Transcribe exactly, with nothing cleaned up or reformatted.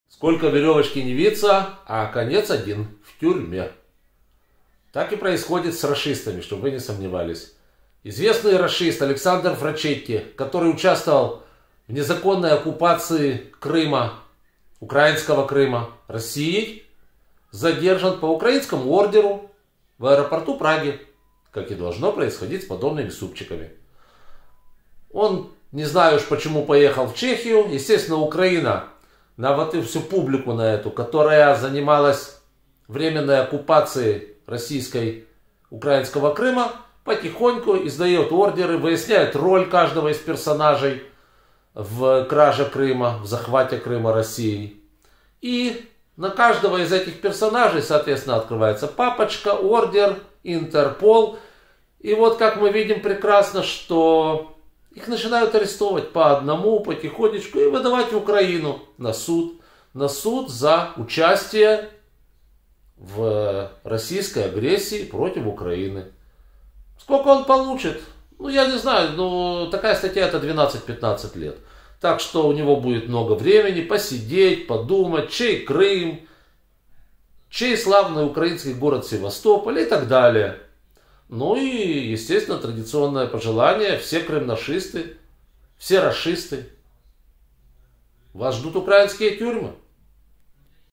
Сколько веревочки не виться, а конец один — в тюрьме. Так и происходит с рашистами, чтобы вы не сомневались. Известный рашист Александр Фрачетти, который участвовал в незаконной оккупации Крыма, украинского Крыма, Россией, задержан по украинскому ордеру в аэропорту Праги, как и должно происходить с подобными супчиками. Он, не знаю уж почему, поехал в Чехию. Естественно, Украина на вот и всю публику на эту, которая занималась временной оккупацией российской украинского Крыма, потихоньку издает ордеры, выясняет роль каждого из персонажей в краже Крыма, в захвате Крыма Россией. И на каждого из этих персонажей, соответственно, открывается папочка, ордер, Интерпол. И вот как мы видим прекрасно, что их начинают арестовывать по одному, потихонечку, и выдавать в Украину на суд. На суд за участие в российской агрессии против Украины. Сколько он получит? Ну, я не знаю, но такая статья — это двенадцать-пятнадцать лет. Так что у него будет много времени посидеть, подумать, чей Крым, чей славный украинский город Севастополь и так далее. Ну и, естественно, традиционное пожелание: все крымнашисты, все рашисты, вас ждут украинские тюрьмы.